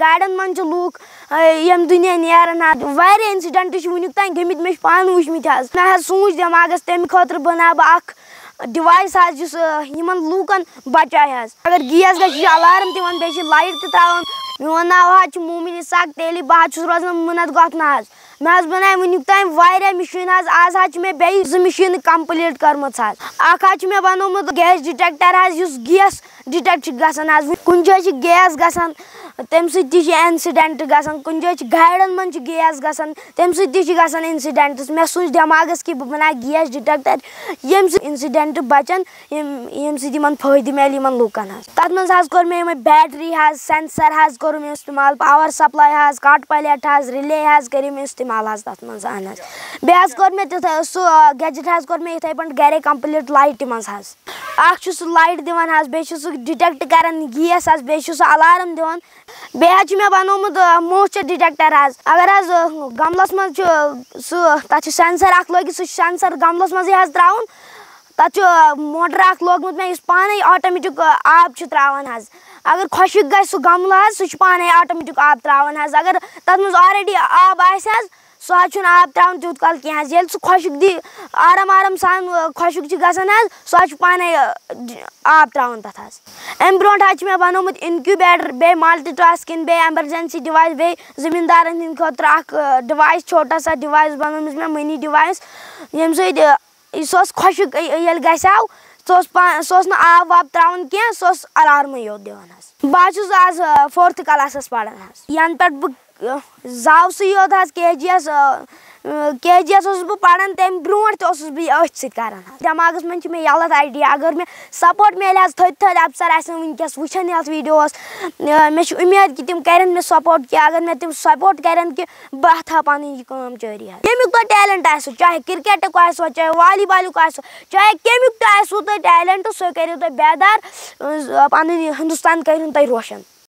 Garden मन look यम दुनिया नेरान वारिया incident Voonik तान गमित मे पान वुचमित मे सूच दिमागस तम खतर बना बह डिवाइस जिस लूकन बचाए अगर गैस ग अलार्म दिवान बे लाइट त्रावान मोन नाव मोमिन इसाक तेली बह रोजान मुनत गथ मे बनाए वुनिक तान वारिया मशीन आज मे बे 2 मशीन कंप्लीट कर्म मे बनोमुत गैस डिटेक्टर गैस डिटेक्ट गसान कुन जाय गैस गसान तम इंसिडेंट गसान कुन जाय गाड़न मन गैस गसान तम गसान इंसिडेंट्स मे सोच दिमागस कि बह बना गैस डिटेक्टर यम इंसिडेंट बचन यम फायदे मिल लूकन तथ मज कोर मे बैटरी सेंसर कोर इस्तेमाल power supply cut plate relay कर इस्तेमाल तथ मज बे कोर मे सह गैजेट कोर मे इथे पे गरे कंप्लीट लाइट मज लाइट दिवान बे डिटेक्ट कर गैस बे अलार्म दिवान बे मे बनोमुत मोइस्चर डिटेक्टर अगर गमलस मज तथ सेंसर लगित सेंसर गमलस मज त्रावन तथ मोटर लोगमुत मे पाने ऑटोमेटिक आब त्रावन अगर खुशक ग सह गमल सह पाने ऑटोमेटिक आब त्रावन अगर तथ मज ऑलरेडी आब आस सह आब त्रावन तूत कल कह ये सह खुशक दी आराम आराम सान खुशक गसान सह पाने आब त्रावन तथ अम ब्रो मे बनोमुत इनक्यूबेटर बे मल्टीटास्किंग बे एमरजेंसी डिवाइस बे जमींदारन हिंद खतर डिवाइस छोटा सा डिवाइस बनोमुत मे मनी डिवाइस यम सह खुशक ये गसाव सह आब वाब त्रावन कह सह अलार्म योत दिवान बह आज 4th क्लास पढ़ान यन पे बह जावस योत KGS बह पढ़ान तम ब्रो अथ सर दिमागस मन मे गलत आइडिया अगर मे सपोर्ट मिल थद अफसर वनकस वुचन ये वीडियोस मे उम्मीद कि तम कर मे सपोर्ट कि अगर मे तम सपोर्ट कर कि बह था पन यह जारी यमुक तो टैलेंट चाहे क्रिकेट चाहे वॉलीबॉल चाहे कमुक तो टैलेंट सह करो बेदार पन हिंदुस्तान करो तुम रोशन।